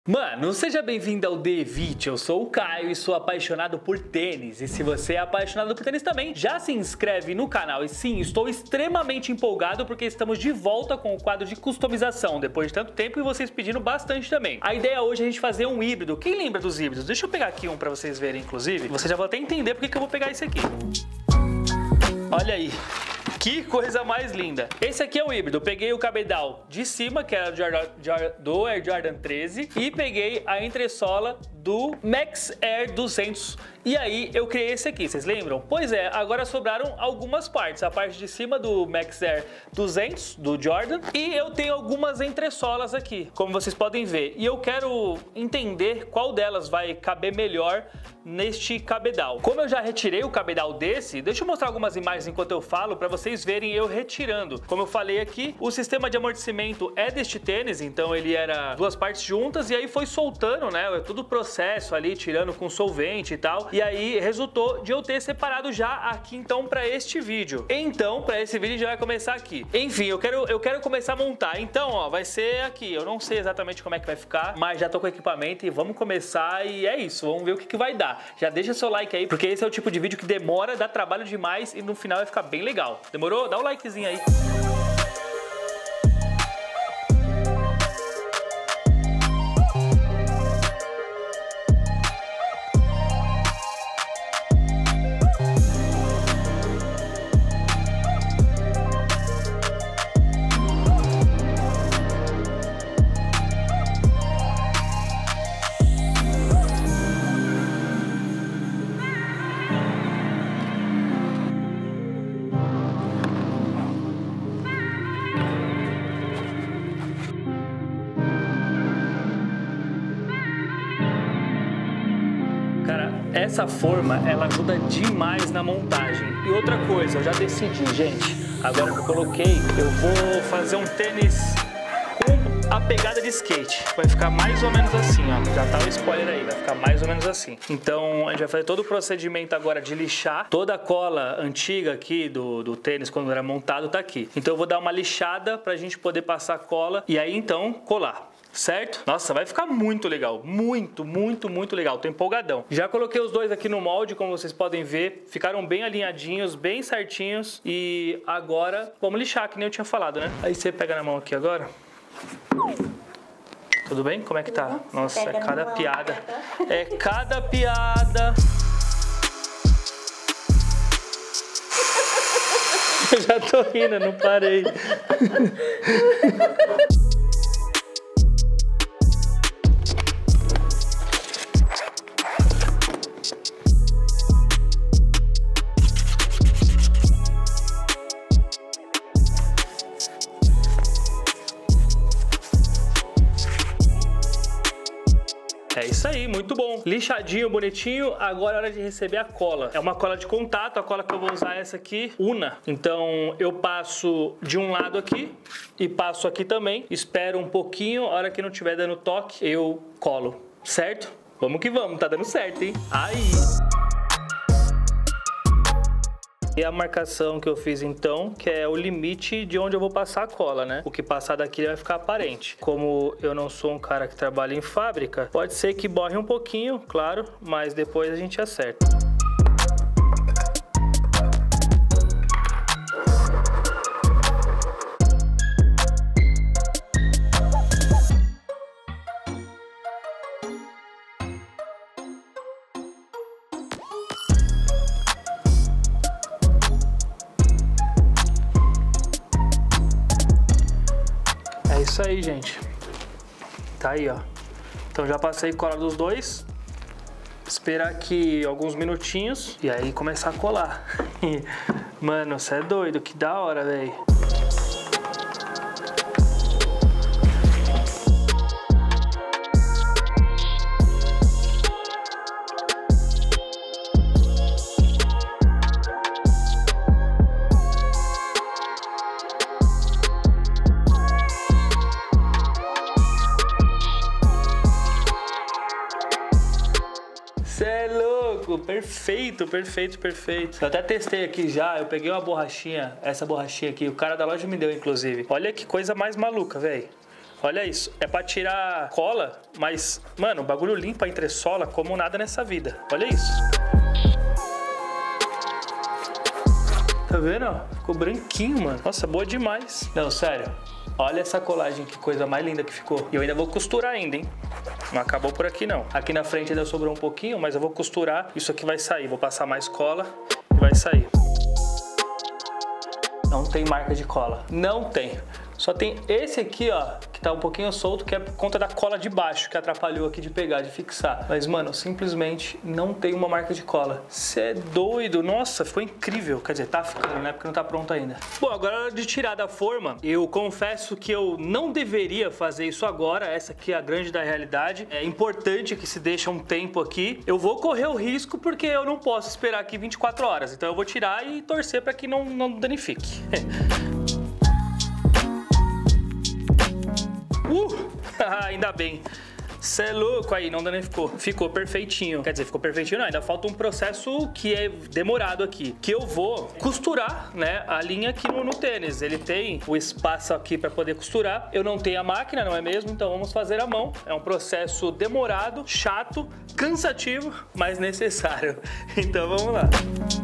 Mano, seja bem-vindo ao Devit, eu sou o Caio e sou apaixonado por tênis. E se você é apaixonado por tênis também, já se inscreve no canal. E sim, estou extremamente empolgado porque estamos de volta com o quadro de customização, depois de tanto tempo e vocês pedindo bastante também. A ideia hoje é a gente fazer um híbrido. Quem lembra dos híbridos? Deixa eu pegar aqui um pra vocês verem, inclusive. Vocês já vão até entender porque que eu vou pegar esse aqui. Olha aí. Que coisa mais linda! Esse aqui é o híbrido. Eu peguei o cabedal de cima, que era do Air Jordan 13, e peguei a entressola do Max Air 200. E aí eu criei esse aqui, vocês lembram? Pois é, agora sobraram algumas partes. A parte de cima do Max Air 200, do Jordan, e eu tenho algumas entressolas aqui, como vocês podem ver. E eu quero entender qual delas vai caber melhor neste cabedal. Como eu já retirei o cabedal desse, deixa eu mostrar algumas imagens enquanto eu falo para vocês verem eu retirando. Como eu falei aqui, o sistema de amortecimento é deste tênis, então ele era duas partes juntas e aí foi soltando, né? Tudo processo ali, tirando com solvente e tal. E aí resultou de eu ter separado já aqui então para este vídeo. Então, para esse vídeo já vai começar aqui. Enfim, eu quero começar a montar. Então, ó, vai ser aqui. Eu não sei exatamente como é que vai ficar, mas já tô com o equipamento e vamos começar e é isso. Vamos ver o que vai dar. Já deixa seu like aí, porque esse é o tipo de vídeo que demora, dá trabalho demais e no final vai ficar bem legal. Demorou? Dá um likezinho aí. Essa forma, ela ajuda demais na montagem. E outra coisa, eu já decidi, gente, agora que eu coloquei, eu vou fazer um tênis com a pegada de skate. Vai ficar mais ou menos assim, ó. Já tá o spoiler aí, vai ficar mais ou menos assim. Então, a gente vai fazer todo o procedimento agora de lixar. Toda a cola antiga aqui do tênis, quando era montado, tá aqui. Então, eu vou dar uma lixada pra gente poder passar cola e aí, então, colar. Certo? Nossa, vai ficar muito legal. Muito, muito, muito legal. Tô empolgadão. Já coloquei os dois aqui no molde, como vocês podem ver. Ficaram bem alinhadinhos, bem certinhos. E agora, vamos lixar, que nem eu tinha falado, né? Aí você pega na mão aqui agora. Tudo bem? Como é que tá? Nossa, é cada piada. É cada piada. Eu já tô rindo, não parei. É isso aí, muito bom. Lixadinho, bonitinho. Agora é hora de receber a cola. É uma cola de contato, a cola que eu vou usar é essa aqui, Una. Então eu passo de um lado aqui e passo aqui também. Espero um pouquinho, a hora que não estiver dando toque, eu colo. Certo? Vamos que vamos, tá dando certo, hein? Aí! E a marcação que eu fiz então, que é o limite de onde eu vou passar a cola, né? O que passar daqui vai ficar aparente. Como eu não sou um cara que trabalha em fábrica, pode ser que borre um pouquinho, claro, mas depois a gente acerta. É isso aí, gente. Tá aí, ó. Então já passei cola dos dois. Esperar aqui alguns minutinhos e aí começar a colar. Mano, você é doido, que da hora, velho. Cê é louco, perfeito, perfeito, perfeito. Eu até testei aqui já, eu peguei uma borrachinha, essa borrachinha aqui, o cara da loja me deu inclusive. Olha que coisa mais maluca, velho. Olha isso, é pra tirar cola, mas, mano, o bagulho limpa a entressola como nada nessa vida. Olha isso. Tá vendo? Ficou branquinho, mano. Nossa, boa demais. Não, sério. Olha essa colagem, que coisa mais linda que ficou. E eu ainda vou costurar ainda, hein? Não acabou por aqui, não. Aqui na frente ainda sobrou um pouquinho, mas eu vou costurar. Isso aqui vai sair. Vou passar mais cola e vai sair. Não tem marca de cola. Não tem. Só tem esse aqui, ó, que tá um pouquinho solto, que é por conta da cola de baixo, que atrapalhou aqui de pegar, de fixar. Mas, mano, simplesmente não tem uma marca de cola. Cê é doido. Nossa, ficou incrível. Quer dizer, tá ficando, né? Porque não tá pronto ainda. Bom, agora é hora de tirar da forma. Eu confesso que eu não deveria fazer isso agora. Essa aqui é a grande da realidade. É importante que se deixe um tempo aqui. Eu vou correr o risco porque eu não posso esperar aqui 24 horas. Então eu vou tirar e torcer para que não danifique. Ainda bem. Cê é louco aí, não danificou. Ficou perfeitinho. Quer dizer, ficou perfeitinho não, ainda falta um processo que é demorado aqui. Que eu vou costurar, né, a linha aqui no tênis. Ele tem o espaço aqui para poder costurar. Eu não tenho a máquina, não é mesmo? Então vamos fazer à mão. É um processo demorado, chato, cansativo, mas necessário. Então vamos lá.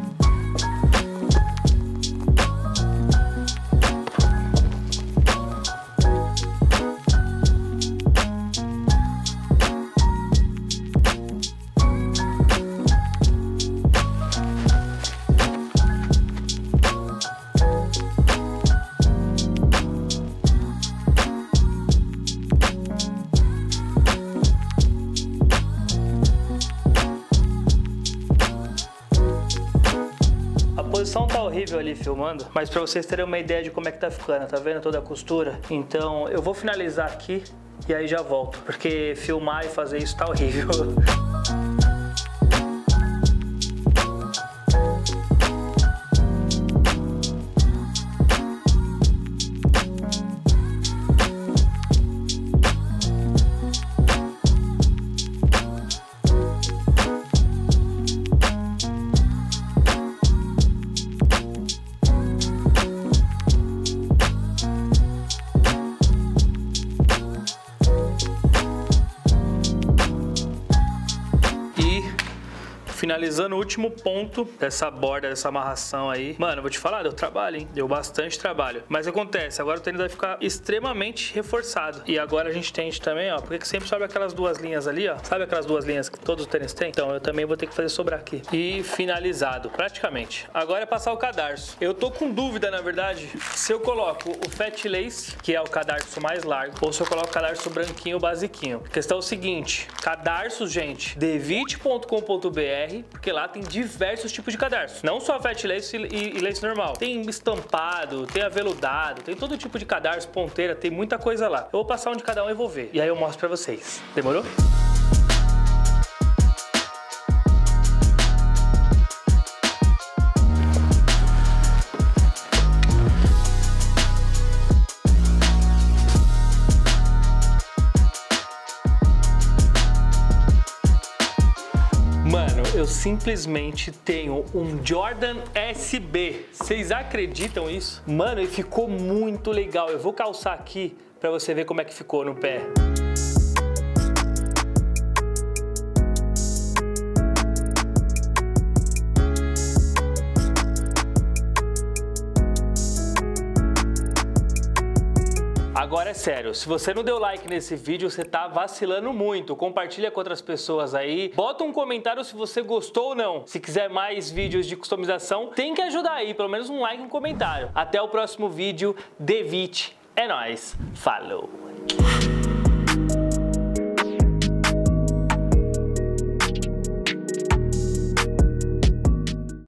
A posição tá horrível ali filmando, mas pra vocês terem uma ideia de como é que tá ficando, tá vendo toda a costura? Então eu vou finalizar aqui e aí já volto, porque filmar e fazer isso tá horrível. Finalizando o último ponto dessa borda, dessa amarração aí. Mano, eu vou te falar, deu trabalho, hein? Deu bastante trabalho. Mas acontece, agora o tênis vai ficar extremamente reforçado. E agora a gente tende também, ó, porque sempre sobe aquelas duas linhas ali, ó. Sabe aquelas duas linhas que todos os tênis têm? Então eu também vou ter que fazer sobrar aqui. E finalizado, praticamente. Agora é passar o cadarço. Eu tô com dúvida, na verdade, se eu coloco o Fat Lace, que é o cadarço mais largo, ou se eu coloco o cadarço branquinho, basiquinho. A questão é o seguinte, cadarços, gente, devit.com.br, porque lá tem diversos tipos de cadarço. Não só Fat Lace e lace normal. Tem estampado, tem aveludado, tem todo tipo de cadarço, ponteira, tem muita coisa lá. Eu vou passar um de cada um e vou ver. E aí eu mostro pra vocês. Demorou? Eu simplesmente tenho um Jordan SB. Vocês acreditam isso? Mano, ele ficou muito legal. Eu vou calçar aqui pra você ver como é que ficou no pé. Agora é sério, se você não deu like nesse vídeo, você tá vacilando muito. Compartilha com outras pessoas aí. Bota um comentário se você gostou ou não. Se quiser mais vídeos de customização, tem que ajudar aí, pelo menos um like e um comentário. Até o próximo vídeo. Devit, é nóis. Falou!